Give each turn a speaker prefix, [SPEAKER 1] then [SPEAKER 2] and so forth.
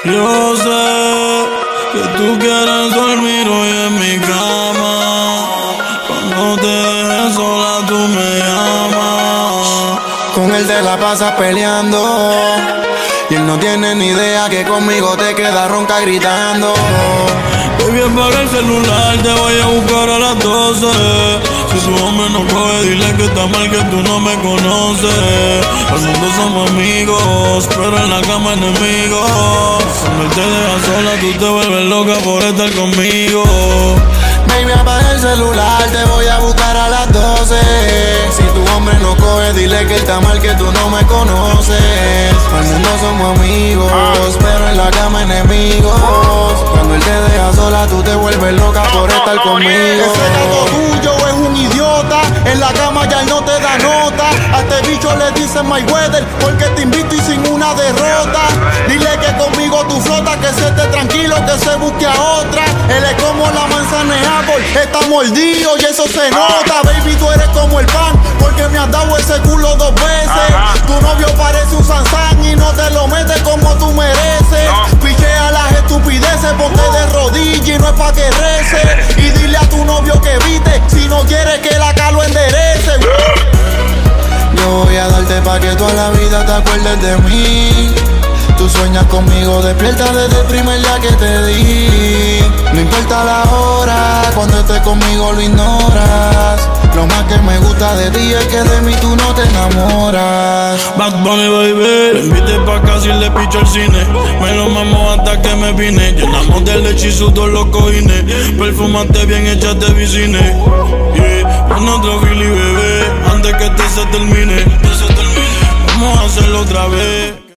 [SPEAKER 1] Yo sé que tú quieres dormir hoy en mi cama. Cuando te dejes sola tú me llamas.
[SPEAKER 2] Con él te la pasas peleando y él no tiene ni idea que conmigo te quedas ronca gritando.
[SPEAKER 1] Baby, apaga el celular, te voy a buscar a las 12. Si su hombre no coge, dile que está mal, que tú no me conoces. Al mundo somos amigos, pero en la cama enemigos. Cuando él te deja sola, tú te vuelves loca por estar conmigo.
[SPEAKER 2] Baby, apaga el celular, te voy a buscar a las 12. Si tu hombre no coge, dile que está mal, que tú no me conoces. Al mundo somos amigos, pero en la cama enemigos. Cuando él te deja sola, tú te vuelves loca por estar conmigo.
[SPEAKER 3] Ese gato tuyo es un idiota, en la cama ya él no te da nota. A este bicho le dicen Mayweather, porque te invito y sin una derrota. Dile que conmigo tú flotas, que se esté tranquilo, que se busque a otra. Él es como la manzana de Apple, está mordido y eso se nota. Baby, tú eres como el pan, porque me has dado ese culo 2 veces. Tu novio parece un Sansán y no te lo metes como tú mereces. Pichea las estupideces, ponte de rodillas y no es pa' que rece. Y dile a tu novio que evite, si no quieres que la calo enderece.
[SPEAKER 2] Yo voy a darte pa' que toda la vida te acuerdes de mí. Tú sueñas conmigo, despierta desde el primer día que te di. No importa la hora, cuando estés conmigo lo ignoras. Lo más que me gusta de ti es que de mí tú no te enamoras.
[SPEAKER 1] Bad Bunny, baby, le invité pa' casa y le picho al cine. Me lo mamo hasta que me vine. Llenamos de leche y sudor los cojines. Perfumate bien, échate vicine. Yeah, pon otro Billy, bebé, antes que este se termine. Vamos a hacerlo otra vez.